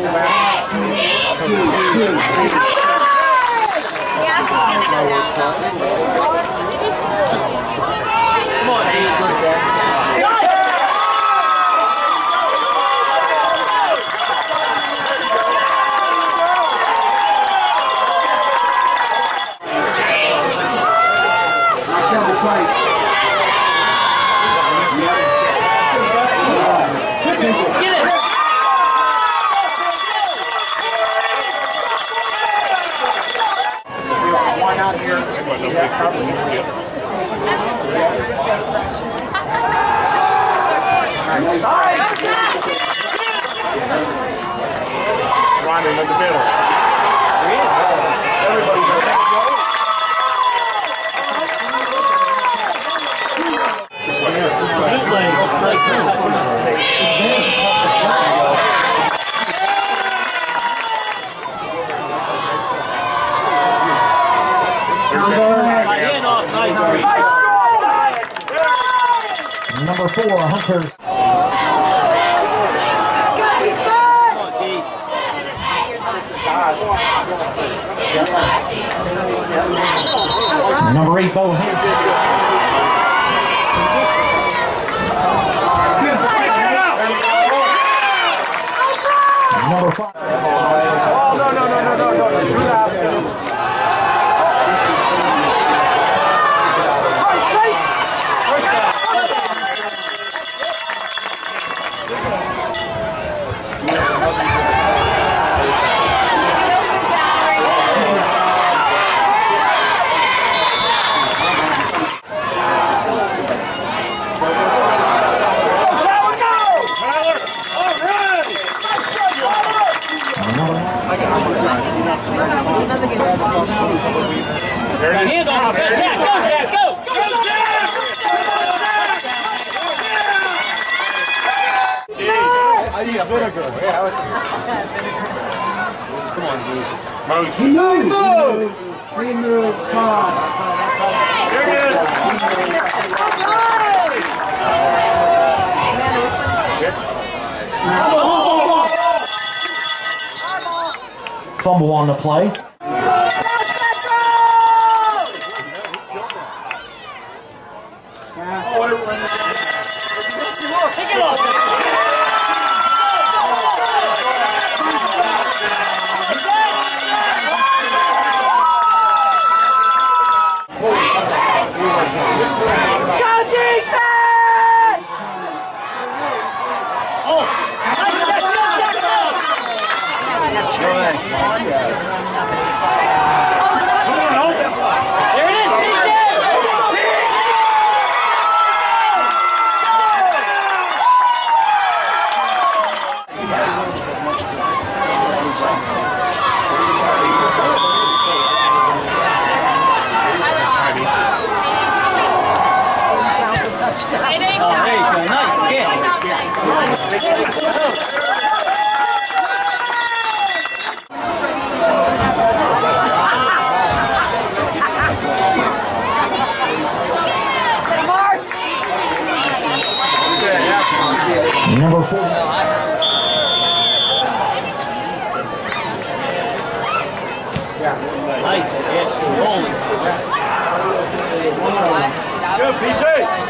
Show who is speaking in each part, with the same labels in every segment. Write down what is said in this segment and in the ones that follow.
Speaker 1: Number 4, Hunters. Number 8, Bo Hint. Number 5.
Speaker 2: Oh, no. Shoot asking. Chase!
Speaker 3: Hand off. Go, Jack. Go.
Speaker 2: I need a vinegar.
Speaker 4: Come on, dude.
Speaker 2: Motion. Move. Remove. Tom.
Speaker 4: There it is.
Speaker 1: Fumble on the play.
Speaker 3: Take it off.
Speaker 1: Number 4.
Speaker 3: Nice catch. Rolling.
Speaker 4: Good, PJ.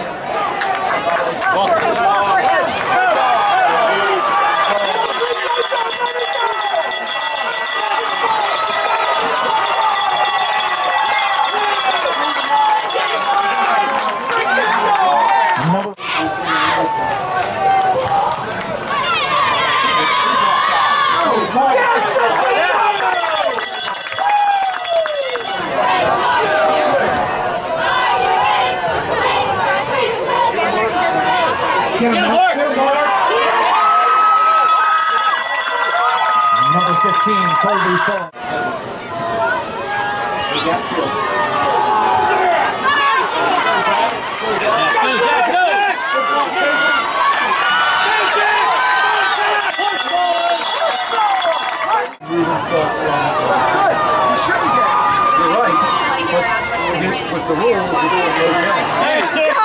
Speaker 1: Number 15, Colby Phillips.
Speaker 2: You're right. But with the rule, it's okay.
Speaker 4: Hey,